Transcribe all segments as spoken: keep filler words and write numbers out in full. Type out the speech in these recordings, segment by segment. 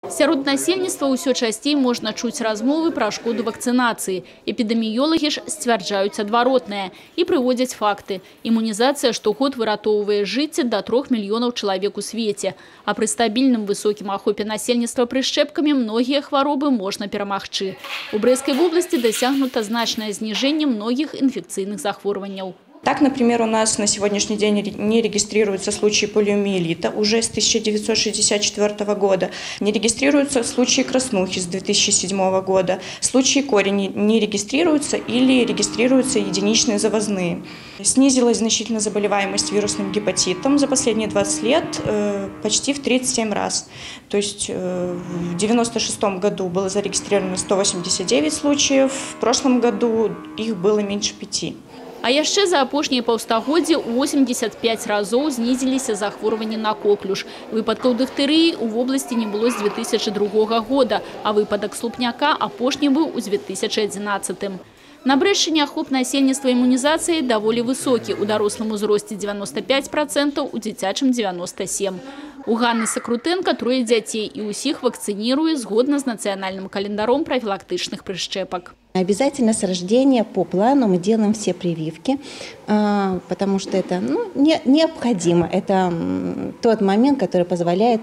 Сярод насельніцтва ўсё часцей можна чуць размовы пра шкоду вакцынацыі. Эпідэміёлагі ж сцвярджаюць адваротнае і прыводзяць факты. Імунізацыя штогод выратоўвае жыцце да трох мільёнаў чалавек у свеце. А пры стабільным высокім ахопе насельніцтва прышчэпкамі многія хваробы можна перамагчы. У Брэсцкай вобласці дасягнута значнае зніжэнне многіх інфекцыйных захворванняў. Так, например, у нас на сегодняшний день не регистрируются случаи полиомиелита уже с тысяча девятьсот шестьдесят четвёртого года, не регистрируются случаи краснухи с две тысячи седьмого года, случаи кори не регистрируются или регистрируются единичные завозные. Снизилась значительно заболеваемость вирусным гепатитом за последние двадцать лет э, почти в тридцать семь раз. То есть э, в девяносто шестом году было зарегистрировано сто восемьдесят девять случаев, в прошлом году их было меньше пяти. А яшчэ за апошнія паўстагоддзі восемьдесят пять разоў знізіліся захворванні на коклюш. Выпадкаў дыфтэрыі ў вобласці не было з две тысячи другога года, а выпадак слупняка апошні быў у две тысячи одиннадцатым. На Брэшчыне ахоп насельніцтва імунізацыі даволі высокі, у дарослым узросце девяносто пять процентов, у дзіцячым девяносто семь процентов. У Ганны Сакрутенко трое дзяцей и усіх вакцыніруе згодна с национальным календаром профилактичных прищепок. Обязательно с рождения по плану мы делаем все прививки, потому что это ну, не, необходимо. Это тот момент, который позволяет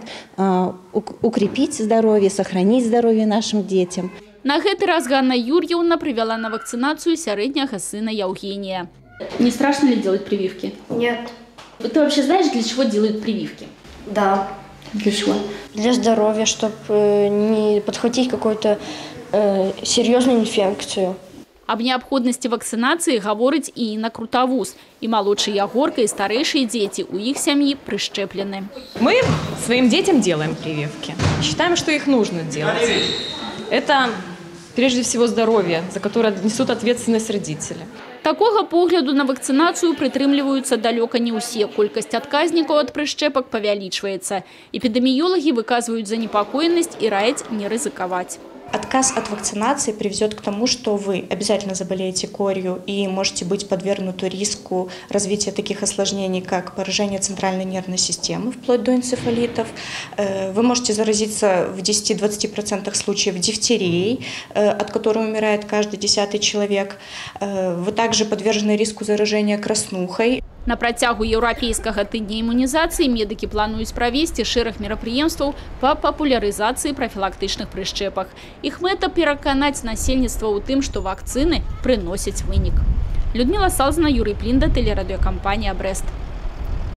укрепить здоровье, сохранить здоровье нашим детям. На гэты раз Ганна Юрьевна привела на вакцинацию сярэдняга сына Евгения. Не страшно ли делать прививки? Нет. Ты вообще знаешь, для чего делают прививки? Да. Для чего? Для здоровья, чтобы не подхватить какую-то э, серьезную инфекцию. Об необходимости вакцинации говорит и Инна Крутовус. И молодший Ягорка, и старейшие дети у их семьи прищеплены. Мы своим детям делаем прививки. Считаем, что их нужно делать. Это прежде всего здоровье, за которое несут ответственность родители. Такого погляду на вакцинацию прытрымліваюцца далёка не ўсе. Колькасць адказнікаў ад прышчэпак павялічваецца. Эпидемиологи выказывают занепокоенность и раяць не рызыковать. Отказ от вакцинации приведет к тому, что вы обязательно заболеете корью и можете быть подвергнуты риску развития таких осложнений, как поражение центральной нервной системы, вплоть до энцефалитов. Вы можете заразиться в десяти-двадцати процентах случаев дифтерией, от которой умирает каждый десятый человек. Вы также подвержены риску заражения краснухой. На працягу еўрапейскага тыдня імунізацыі медыкі плануюць правесці шэраг мерапрыемстваў па папулярызацыі прафілактычных прышчэпак. Іх мэта пераканаць насельніцтва ў тым, што вакцыны прыносяць вынік. Людмила Салзана, Юрий Плинда, телерадиокомпания «Брест».